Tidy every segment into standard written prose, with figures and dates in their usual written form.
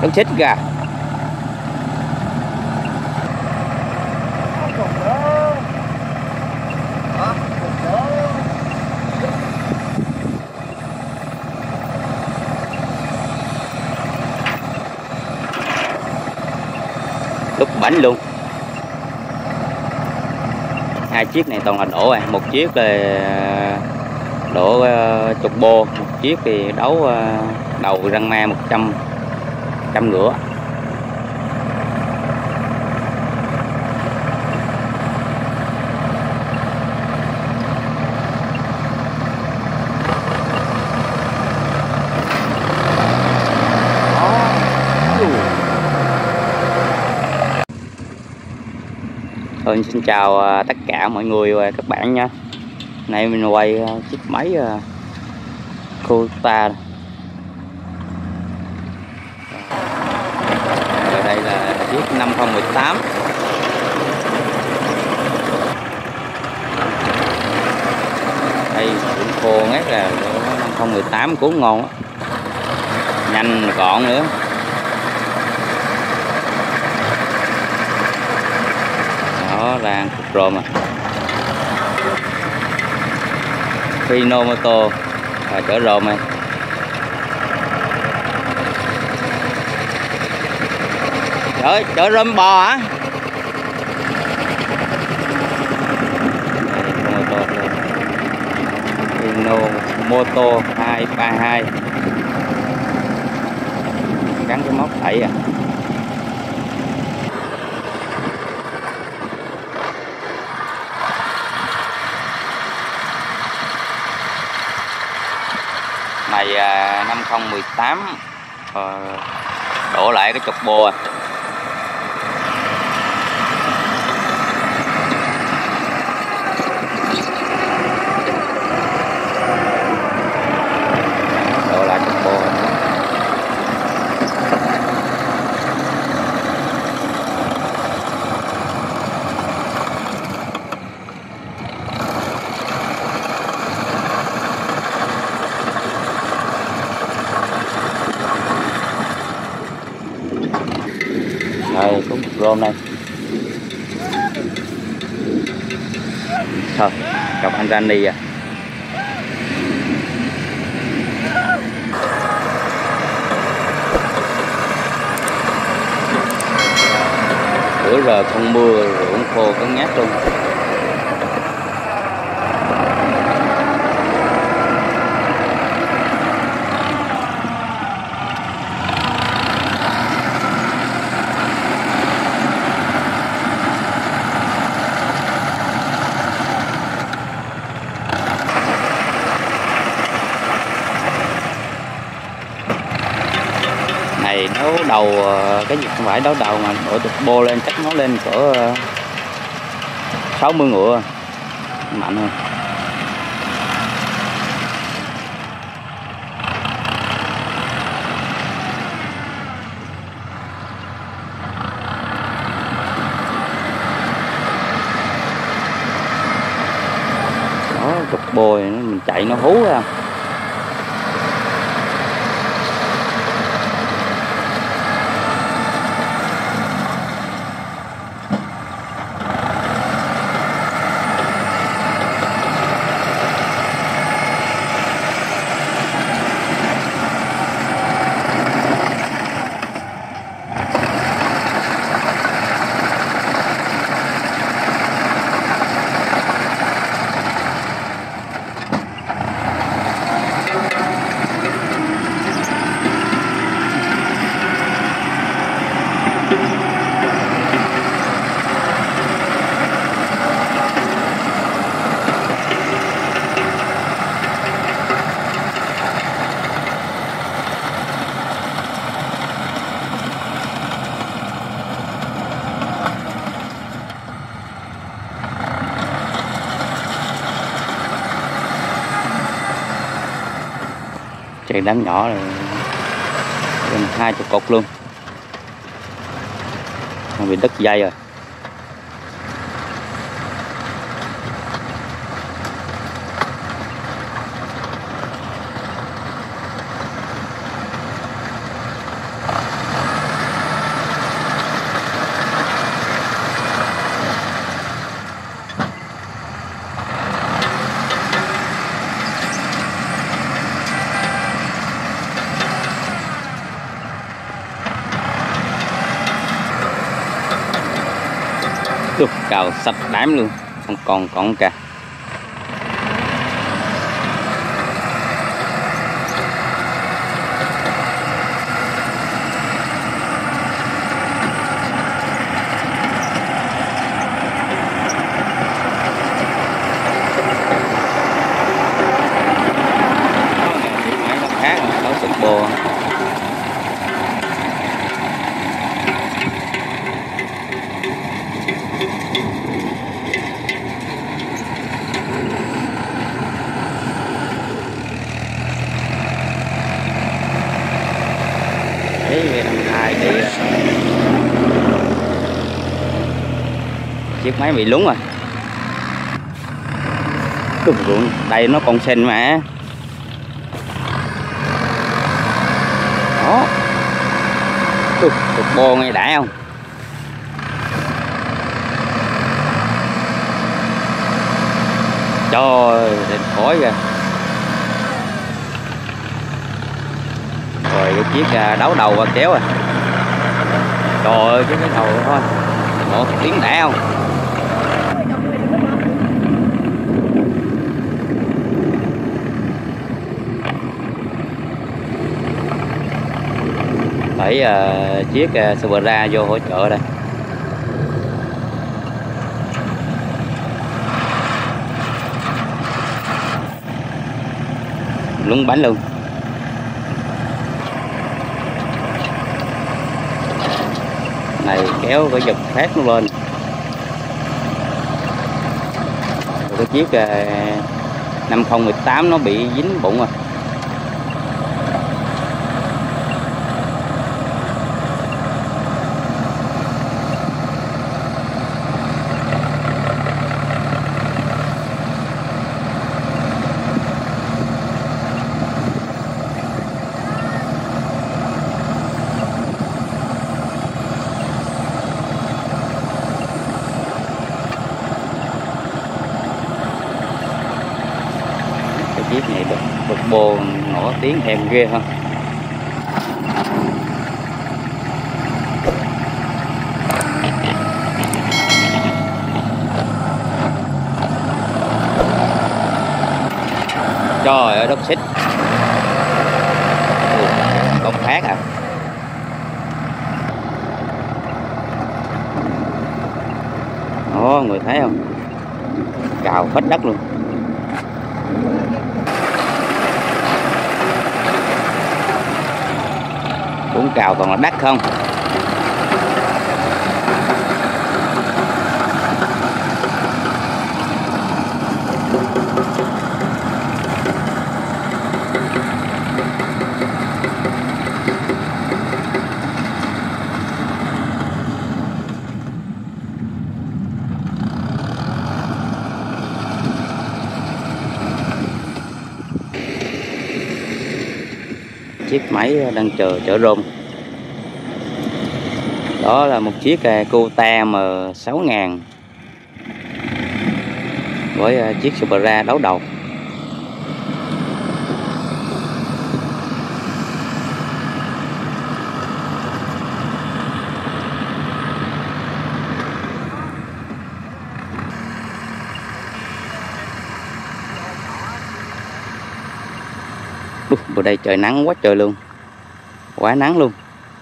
Đứng xích kìa. Lúc bánh luôn. Hai chiếc này toàn là đổ rồi, một chiếc là đổ chục bô, một chiếc thì đấu đầu răng ma 100 rưỡi. Thôi xin chào tất cả mọi người và các bạn nha. Nay mình quay chiếc máy Kubota. Ở đây là chiếc 5018. Đây cũng khô ngát là 5018 cũng ngon á. Nhanh gọn nữa. Đó là cục rôm à. Hinomoto và chở rôm này. Chở rôm bò hả? Hinomoto 232. Gắn cái móc đẩy à. Này 5018 đổ lại cái chục bô à. Đổ lại chục bô. Đây có một rôm này. Thôi gặp anh Randy à. Bữa giờ không mưa ruộng khô có ngát luôn. Này đấu đầu cái gì không phải đấu đầu mà đổ chục bô lên chắc nó lên cỡ 60 ngựa mạnh hơn. Đó chục bô này, mình chạy nó hú ra. Chạy đám nhỏ là gần 20 cột luôn, không bị đứt dây rồi. Cào sạch đám luôn, không còn cọng cả. Bồ đấy, năm hai đi chiếc máy bị lúng rồi. Đây nó còn xình mà. Đó, cục bô nghe đã không? Trời, lên khói kìa. Rồi cái chiếc đấu đầu và kéo rồi. Trời ơi, cái đầu thôi. Một tiếng đã không? Phải chiếc Supra vô hỗ trợ đây. Lúng bánh luôn. Này kéo cái giật phát nó lên. Rồi cái chiếc 5018 nó bị dính bụng rồi. Chiếc này bực bồ nổ tiếng thêm ghê hơn. Trời ơi, đất xích công phát à. Đó, người thấy không, cào phết đất luôn. Cuốn cào còn là đất không. Chiếc máy đang chở rôm. Đó là một chiếc Cota M6000 với chiếc Supra đấu đầu. Bữa đây trời nắng quá trời luôn, quá nắng luôn.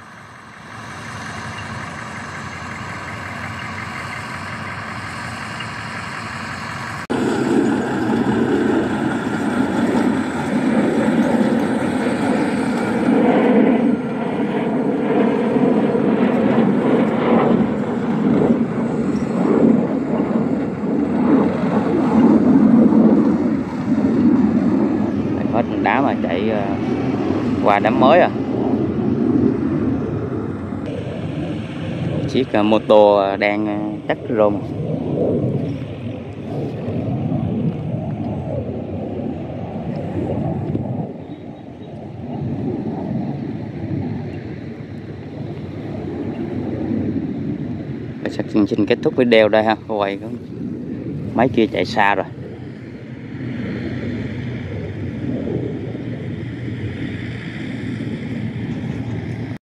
Hết đá mà chạy qua đám mới à. Chiếc mô tô đang cắt rôm. Xin kết thúc video đây ha. Quay máy kia chạy xa rồi.